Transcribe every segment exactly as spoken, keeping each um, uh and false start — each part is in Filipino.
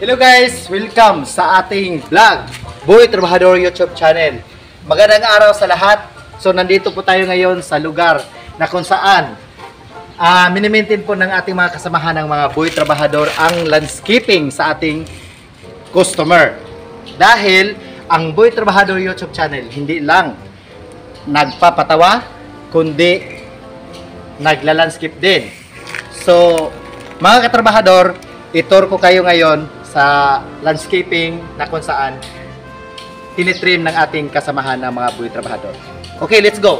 Hello guys! Welcome sa ating vlog, Boy Trabahador YouTube channel. Magandang araw sa lahat. So nandito po tayo ngayon sa lugar na kung saan uh, minimaintain po ng ating mga kasamahan ng mga Boy Trabahador ang landscaping sa ating customer. Dahil ang Boy Trabahador YouTube channel hindi lang nagpapatawa, kundi nagla-landscape din. So mga katrabahador, itur ko kayo ngayon sa landscaping na kung saan tinitrim ng ating kasamahan ng mga Boy Trabahador. Okay, let's go!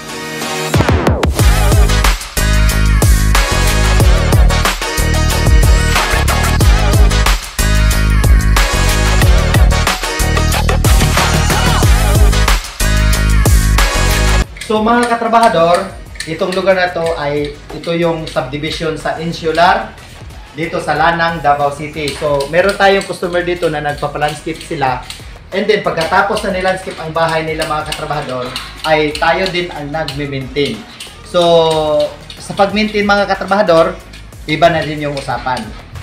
So mga katrabahador, itong lugar na to ay ito yung subdivision sa Insular dito sa Lanang, Davao City. So, meron tayong customer dito na nagpa-landscape sila. And then, pagkatapos na nilandscape ang bahay nila mga katrabahador, ay tayo din ang nag-maintain. So, sa pag-maintain mga katrabahador, iba na din yung usapan.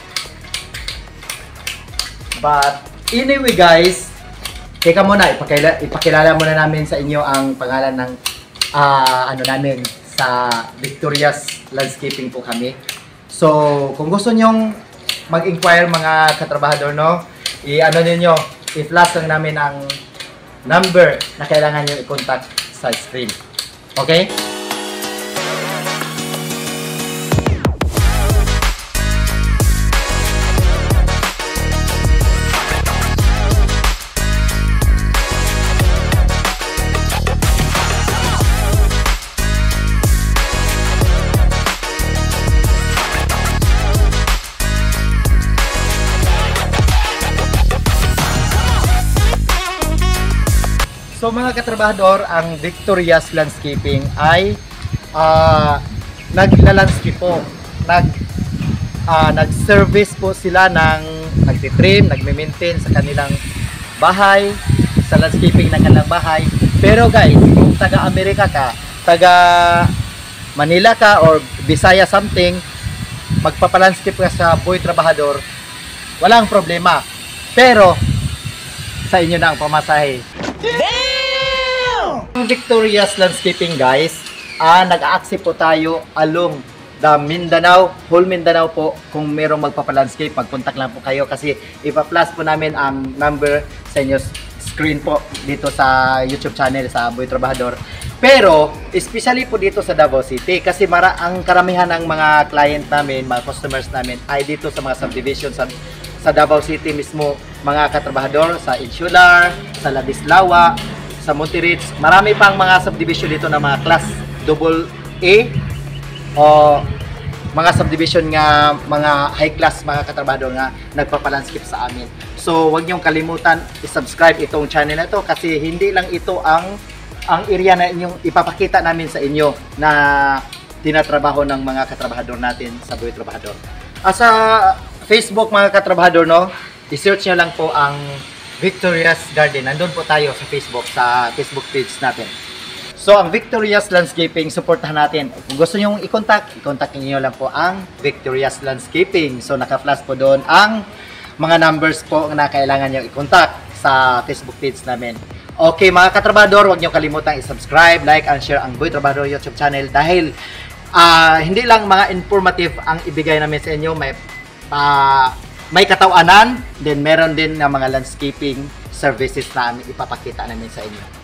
But, anyway guys, teka muna, ipakilala, ipakilala muna namin sa inyo ang pangalan ng uh, ano namin sa Victoria's Landscaping po kami. So, kung gusto nyong mag-inquire mga katrabahador, no, i-ano ninyo, i-flash lang namin ang number na kailangan nyo i-contact sa screen. Okay? So mga katrabahador, ang Victoria's Landscaping ay uh, nagla-landscape po. Nag, uh, nag-service po sila ng nagtitrim, nagme-maintain sa kanilang bahay, sa landscaping ng kanilang bahay. Pero guys, kung taga-Amerika ka, taga-Manila ka or Bisaya something, magpapalandscape ka sa Boy Trabahador, walang problema. Pero sa inyo na ang pamasahe. Ang Victoria's Landscaping guys, ah, nag-a-accept po tayo along the Mindanao, whole Mindanao po. Kung merong magpapalandscape, mag-contact lang po kayo kasi ipa-flash po namin ang number sa inyo screen po dito sa YouTube channel sa Boy Trabahador. Pero, especially po dito sa Davao City kasi mara ang karamihan ng mga client namin, mga customers namin ay dito sa mga subdivision sa, sa Davao City mismo, mga katrabahador, sa Insular, sa Labislawa, sa Monterrey. Marami pang mga subdivision dito na mga class double A o mga subdivision nga mga high class mga katrabahador nga nagpapalandscape sa amin. So huwag niyong kalimutan i-subscribe itong channel na ito kasi hindi lang ito ang ang area na inyong ipapakita namin sa inyo na tinatrabaho ng mga katrabahador natin sa Boy Trabahador. Ah, sa Facebook mga katrabahador, no, i-search nyo lang po ang Victoria's Garden. Nandun po tayo sa Facebook, sa Facebook page natin. So, ang Victoria's Landscaping, supportahan natin. Kung gusto nyo i-contact, i-contact niyo lang po ang Victoria's Landscaping. So, naka-flash po doon ang mga numbers po na kailangan nyo i-contact sa Facebook page namin. Okay, mga katrabahador, huwag nyo kalimutang i-subscribe, like, and share ang Boy Trabahador YouTube channel dahil uh, hindi lang mga informative ang ibigay namin sa inyo. May uh, may katawanan, then meron din na mga landscaping services na ipapakita namin sa inyo.